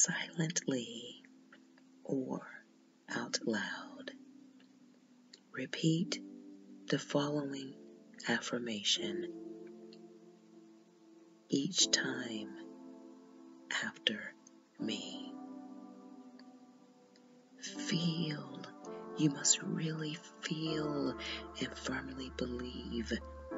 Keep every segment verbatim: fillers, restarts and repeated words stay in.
silently or out loud. Repeat the following affirmation each time after me. Feel, you must really feel and firmly believe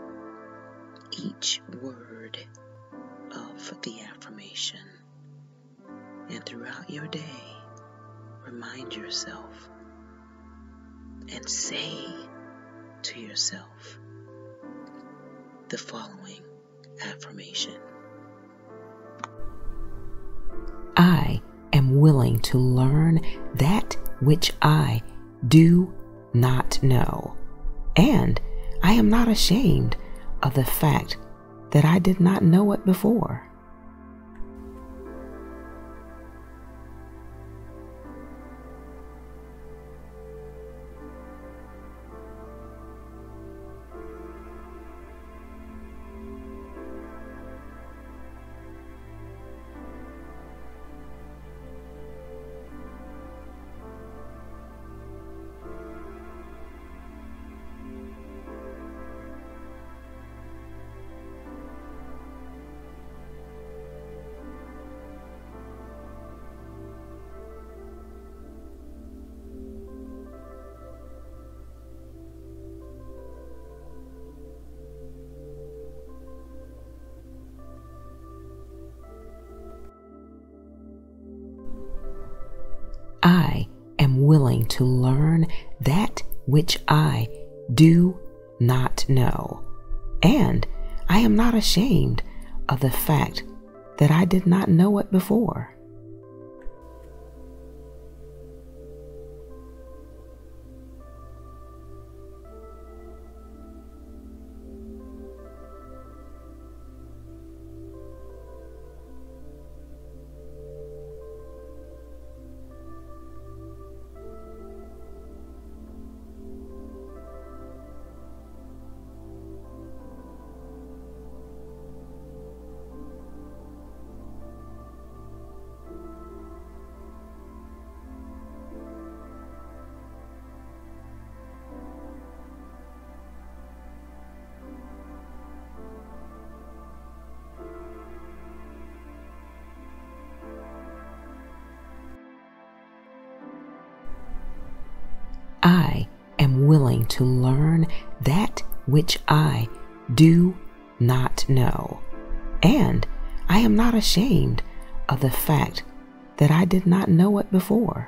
each word of the affirmation. And throughout your day, remind yourself and say to yourself the following affirmation. I am willing to learn that which I do not know, and I am not ashamed of the fact that I did not know it before. I am willing to learn that which I do not know, and I am not ashamed of the fact that I did not know it before. I am willing to learn that which I do not know, and I am not ashamed of the fact that I did not know it before.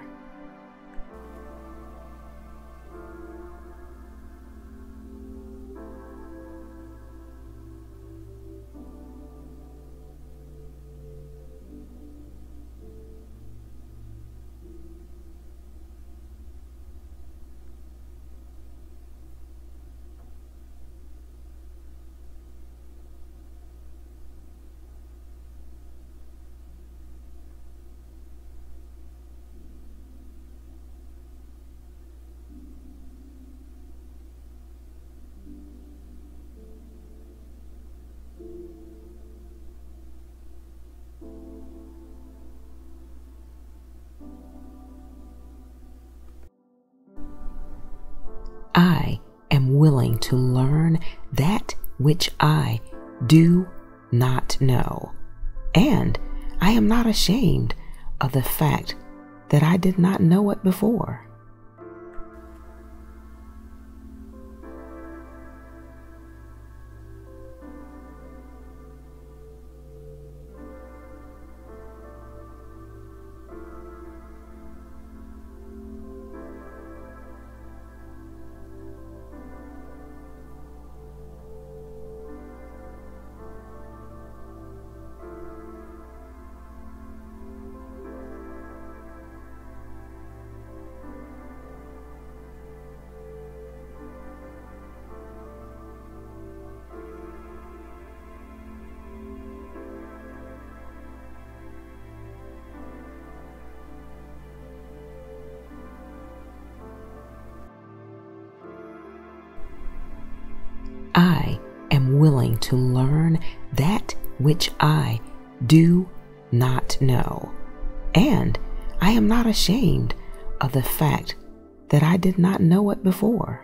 I am willing to learn that which I do not know, and I am not ashamed of the fact that I did not know it before. I am willing to learn that which I do not know, And I am not ashamed of the fact that I did not know it before.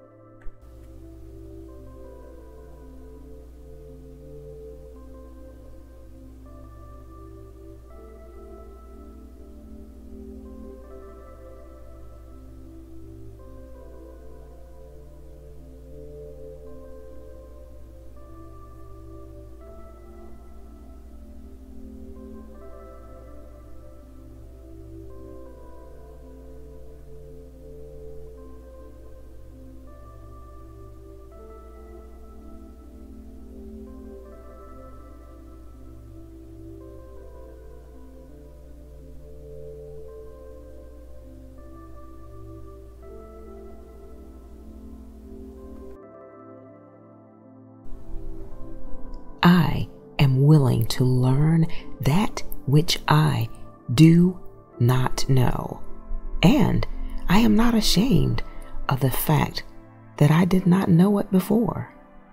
I am willing to learn that which I do not know. And I am not ashamed of the fact that I did not know it before.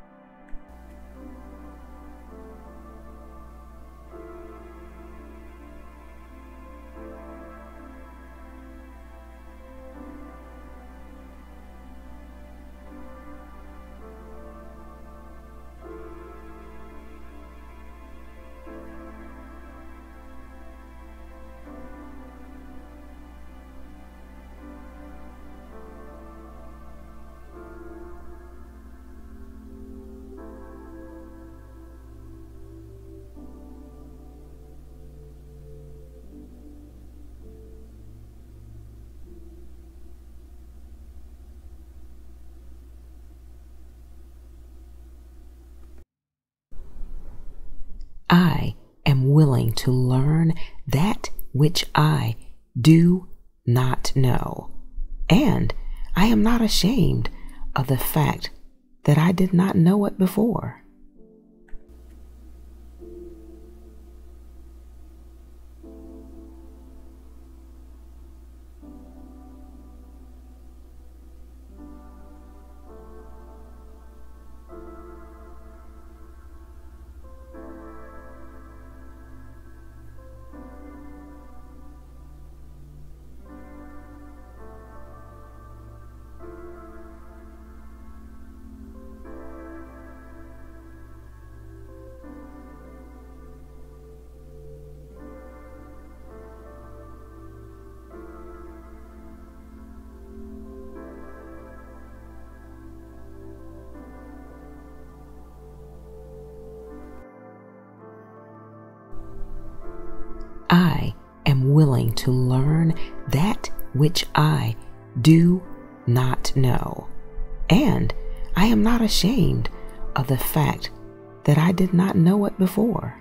I am willing to learn that which I do not know. And I am not ashamed of the fact that I did not know it before. I am willing to learn that which I do not know. And I am not ashamed of the fact that I did not know it before.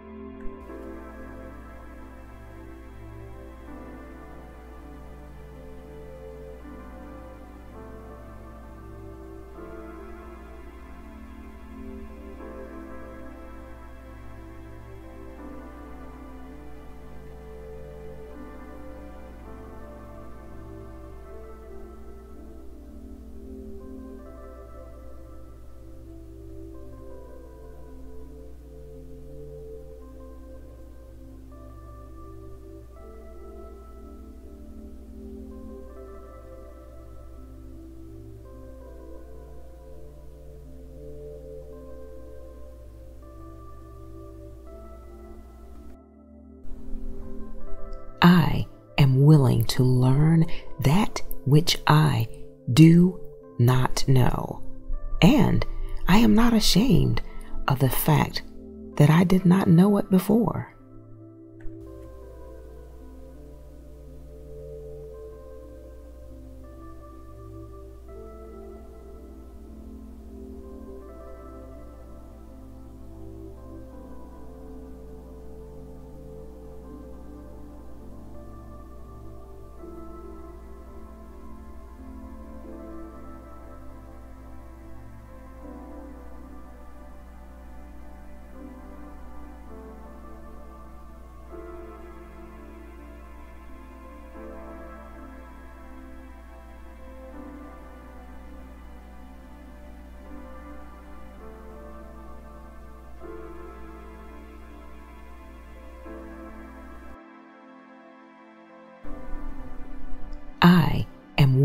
I am willing to learn that which I do not know. And I am not ashamed of the fact that I did not know it before.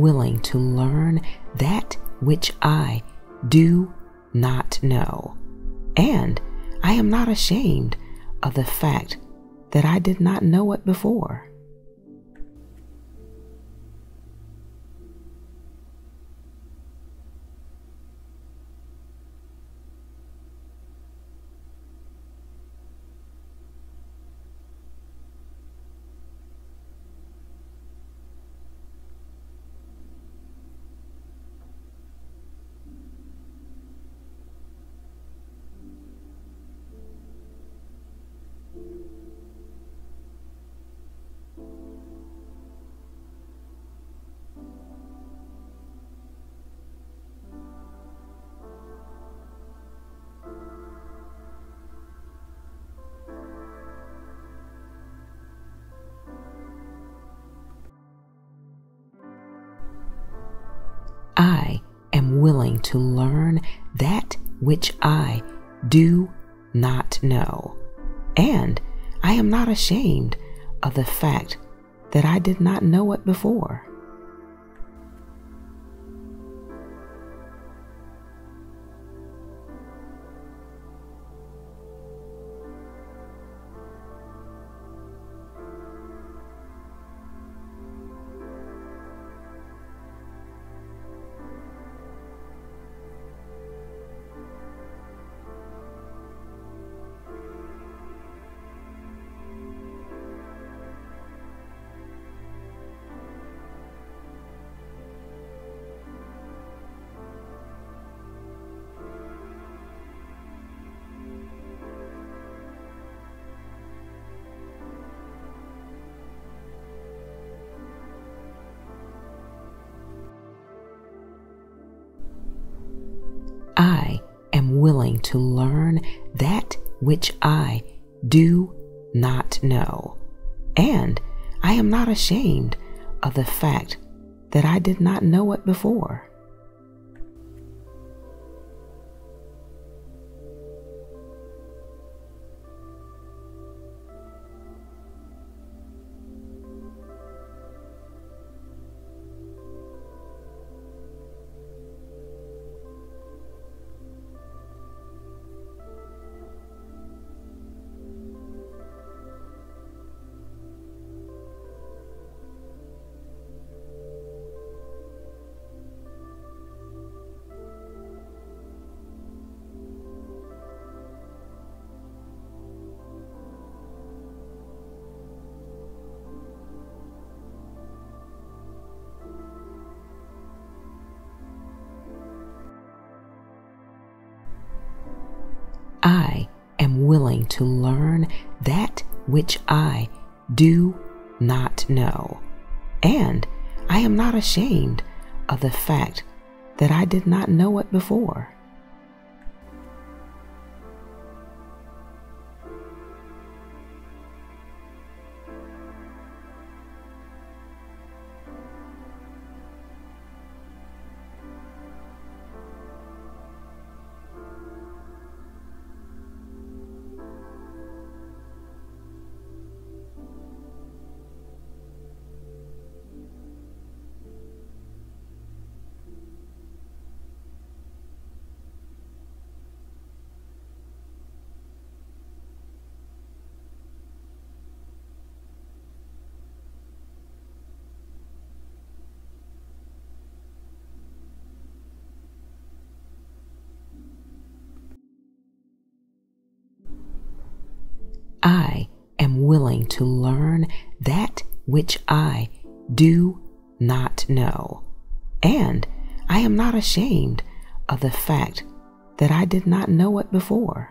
willing to learn that which I do not know, and I am not ashamed of the fact that I did not know it before. I am willing to learn that which I do not know, and I am not ashamed of the fact that I did not know it before. I am willing to learn that which I do not know, and I am not ashamed of the fact that I did not know it before. I am willing to learn that which I do not know, and I am not ashamed of the fact that I did not know it before. I am willing to learn that which I do not know, and I am not ashamed of the fact that I did not know it before.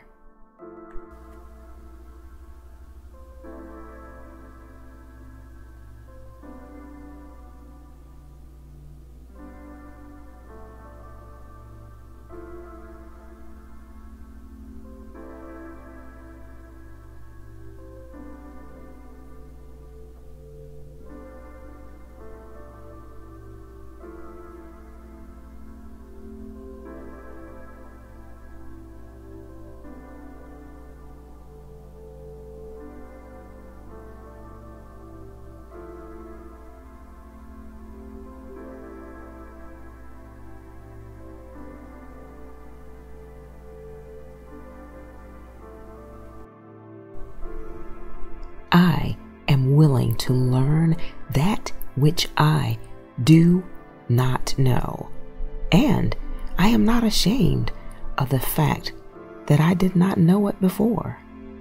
I am willing to learn that which I do not know, and I am not ashamed of the fact that I did not know it before.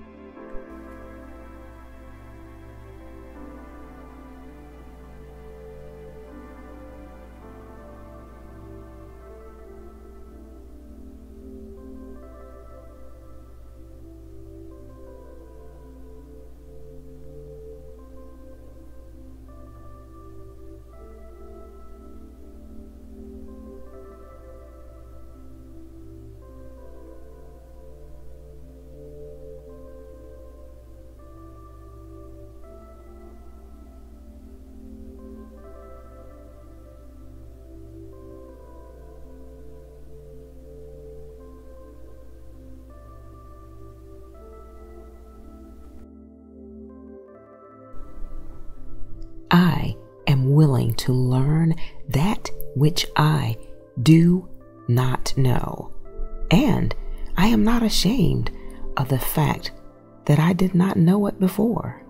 I am willing to learn that which I do not know, and I am not ashamed of the fact that I did not know it before.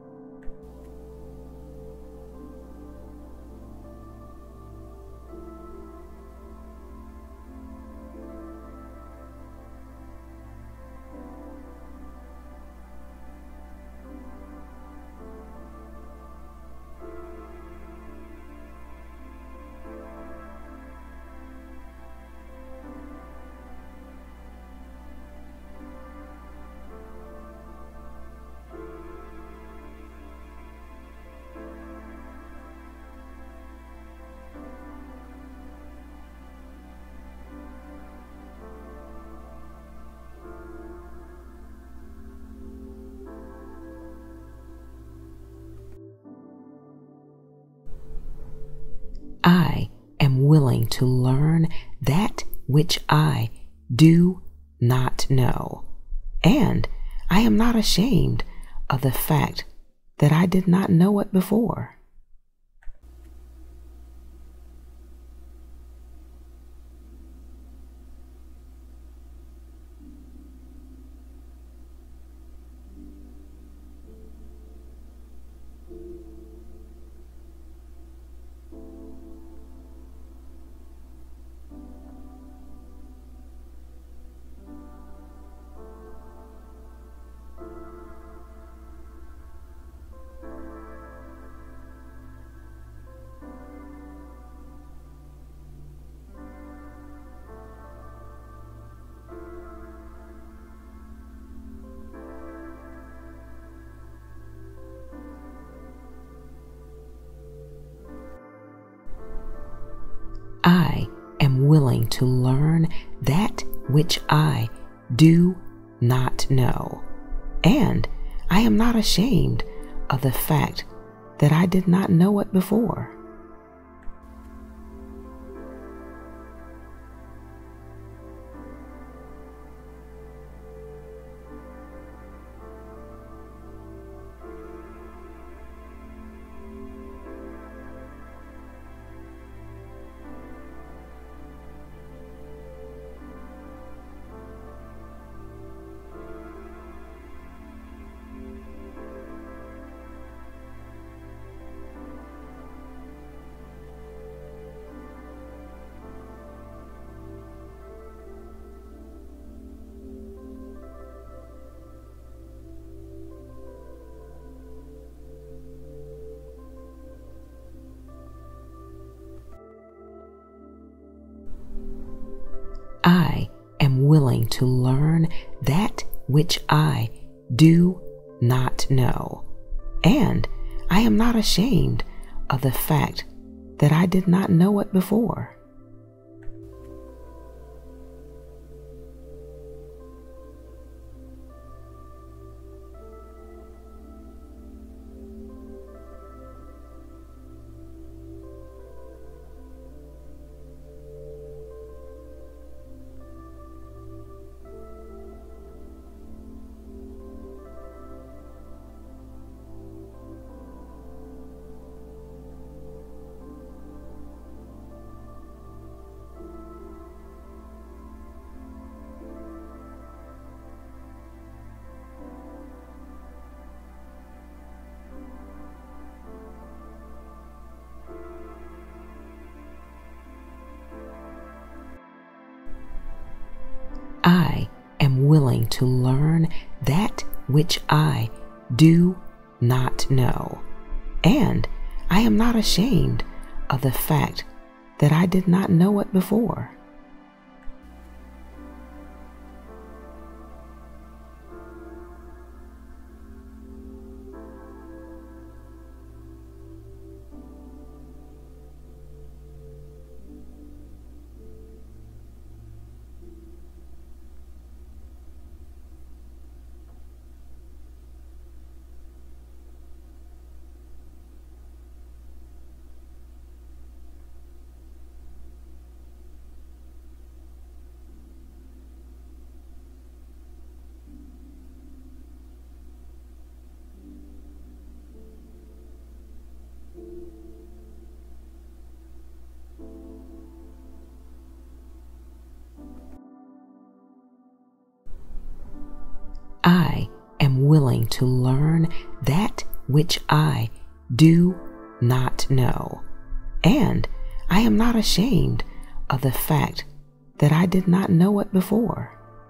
I am willing to learn that which I do not know, and I am not ashamed of the fact that I did not know it before. I am willing to learn that which I do not know, and I am not ashamed of the fact that I did not know it before. I am willing to learn that which I do not know, and I am not ashamed of the fact that I did not know it before. I am willing to learn that which I do not know, and I am not ashamed of the fact that I did not know it before. I am willing to learn that which I do not know, and I am not ashamed of the fact that I did not know it before.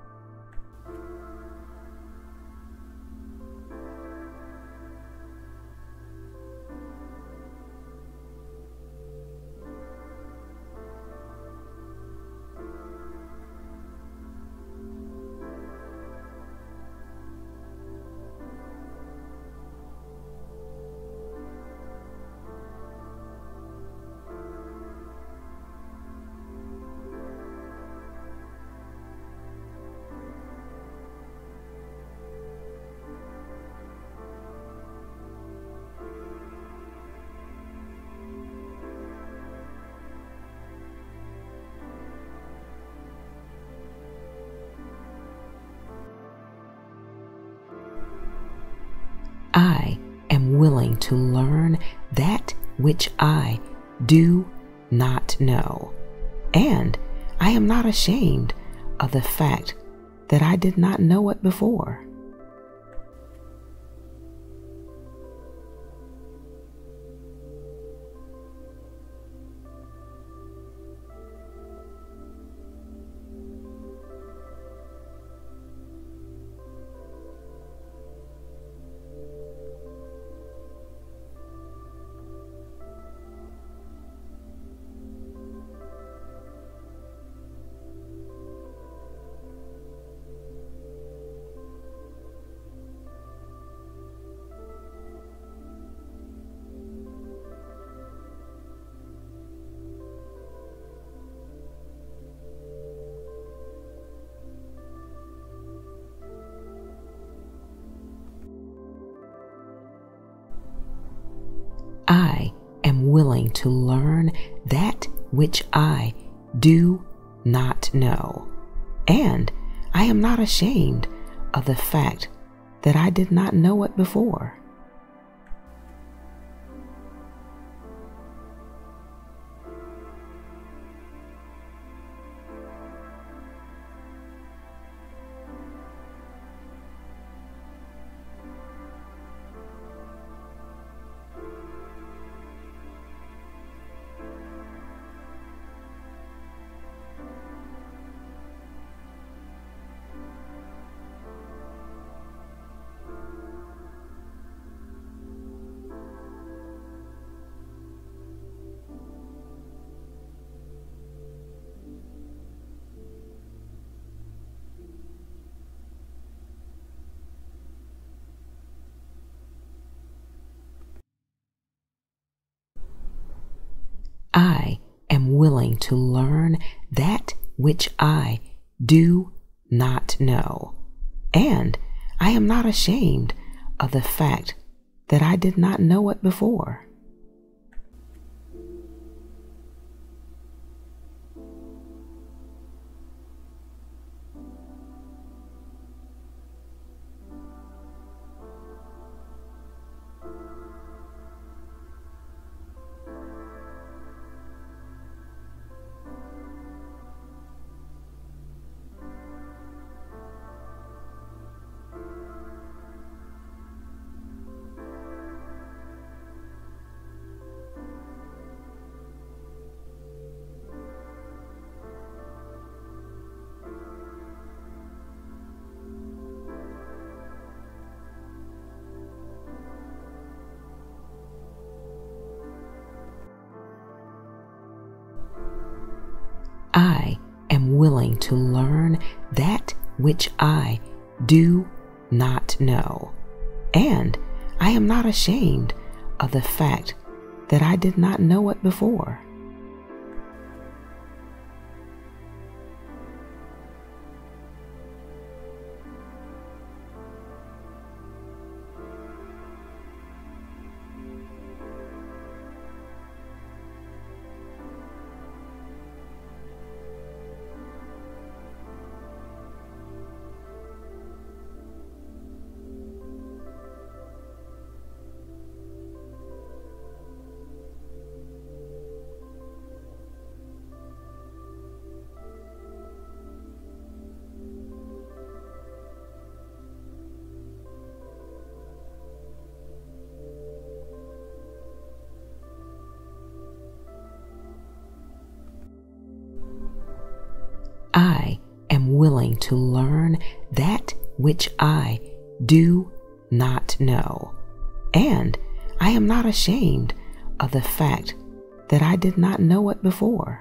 I am willing to learn that which I do not know, and I am not ashamed of the fact that I did not know it before. I am willing to learn that which I do not know, and I am not ashamed of the fact that I did not know it before. I am willing to learn that which I do not know, and I am not ashamed of the fact that I did not know it before. I am willing to learn that which I do not know, and I am not ashamed of the fact that I did not know it before. I am willing to learn that which I do not know, and I am not ashamed of the fact that I did not know it before.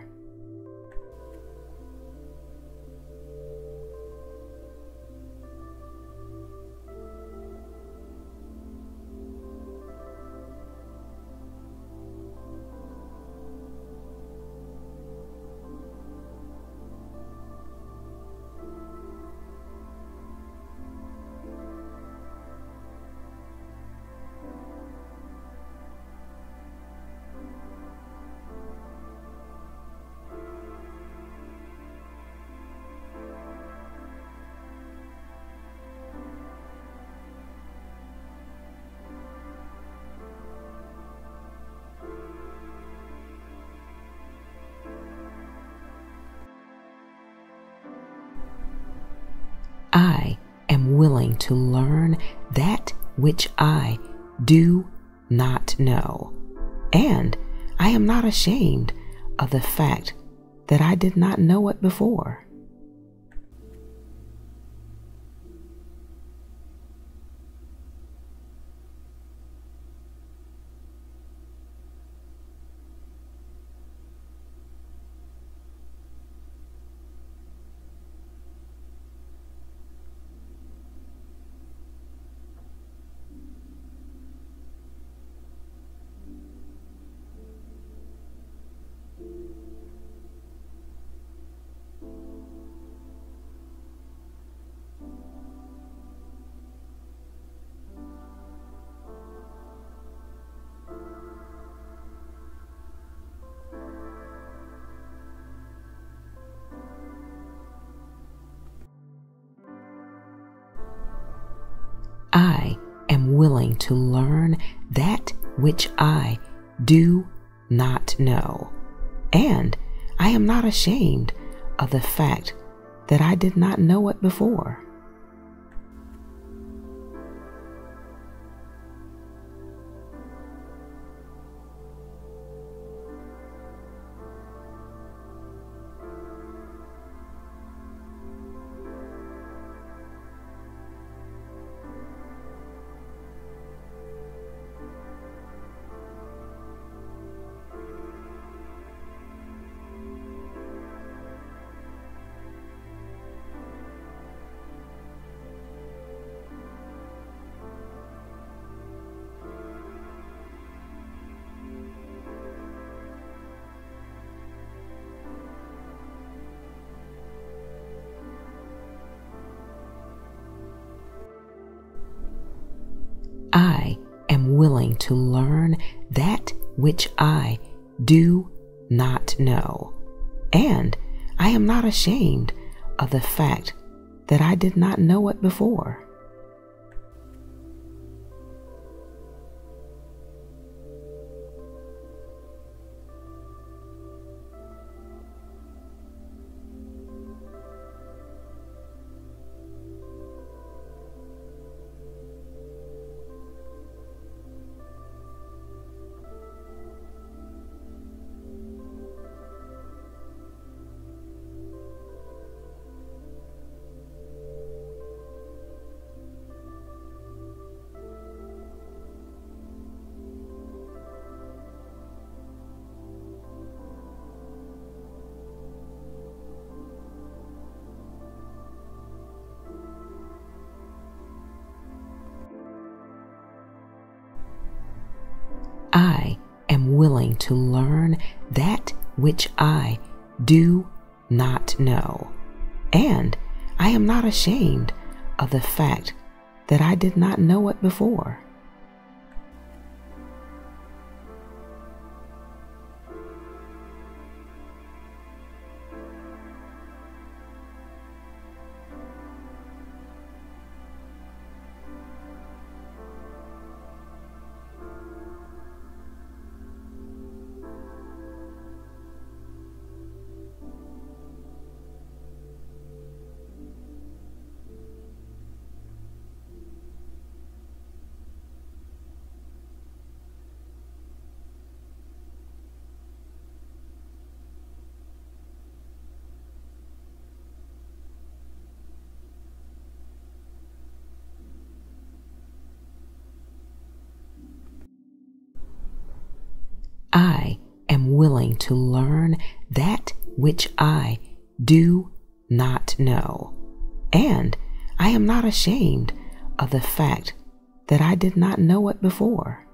I am willing to learn that which I do not know, and I am not ashamed of the fact that I did not know it before. I am willing to learn that which I do not know, and I am not ashamed of the fact that I did not know it before. I am willing to learn that which I do not know, and I am not ashamed of the fact that I did not know it before. I am willing to learn that which I do not know. And I am not ashamed of the fact that I did not know it before. I am willing to learn that which I do not know. And I am not ashamed of the fact that I did not know it before.